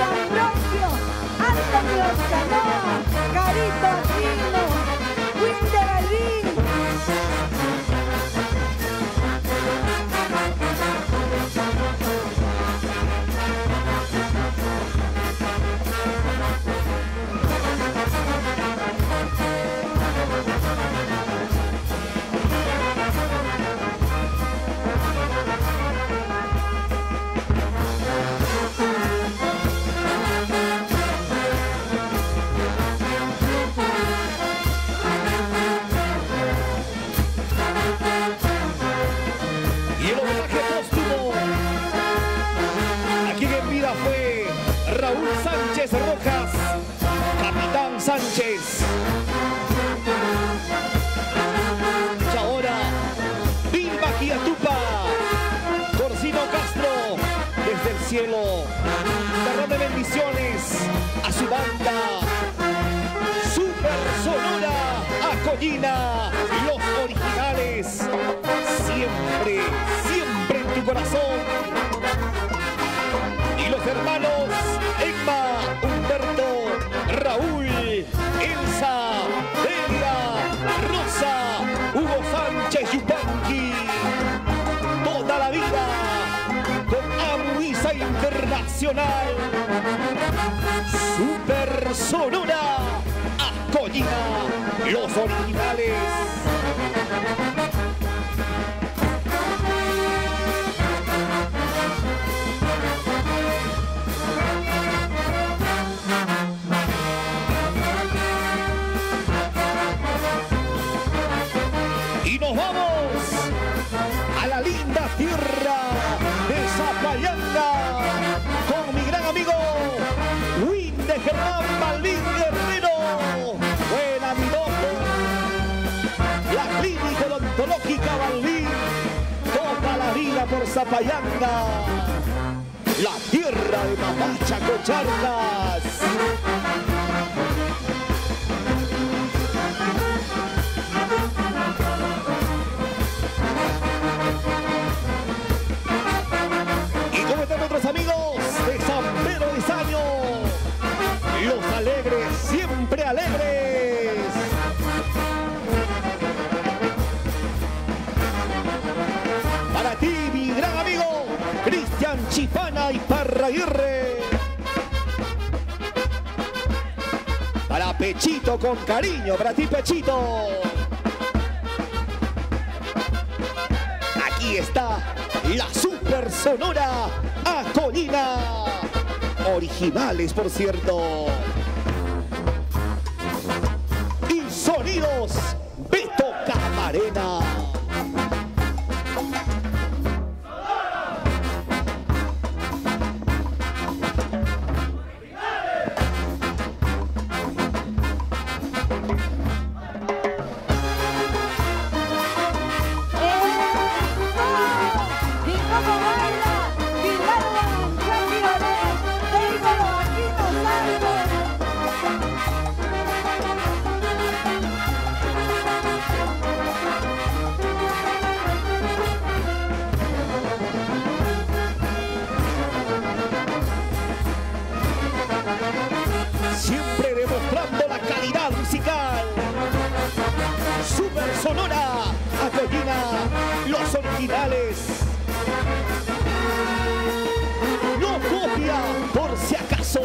Ambrosio, Antonio Escanoa, Carito Aquino, Winder Alvin. Y el homenaje póstumo a quien en vida fue Raúl Sánchez Rojas, Capitán Sánchez. Y ahora Vilma Quiatupa, Corsino Castro, desde el cielo, derrame bendiciones a su banda Super Sonora Acollina, los originales, siempre, siempre en tu corazón. Y los hermanos Emma, Humberto, Raúl, Elsa, Delia, Rosa, Hugo Sánchez Yupanqui, toda la vida con Amuisa Internacional, Super Sonora Acollina, los originales. Y nos vamos a la linda tierra de Zapayanga con mi gran amigo Winder Germán Balbín Guerrero. Buena mi loco, la clínica odontológica Balbín, toda la vida por Zapayanga, la tierra de Mamacha Cocharlas. Nuestros amigos de San Pedro de Saño, los alegres, siempre alegres. Para ti, mi gran amigo Cristian Chipana y Parraguirre. Para Pechito con cariño, para ti, Pechito. Aquí está la Super Sonora Acollina, originales por cierto, y sonidos Beto Camarena. Siempre demostrando la calidad musical. Super Sonora Acollina, los originales. No copia por si acaso.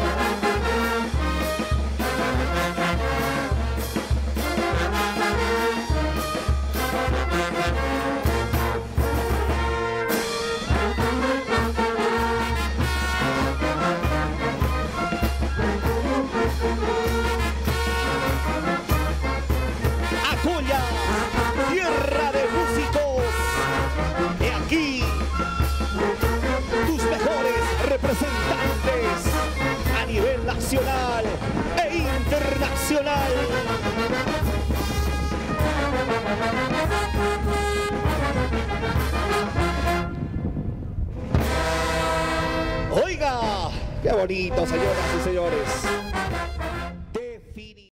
Acolla, tierra de músicos. He aquí tus mejores representantes a nivel nacional e internacional. Oiga, qué bonito, señoras y señores.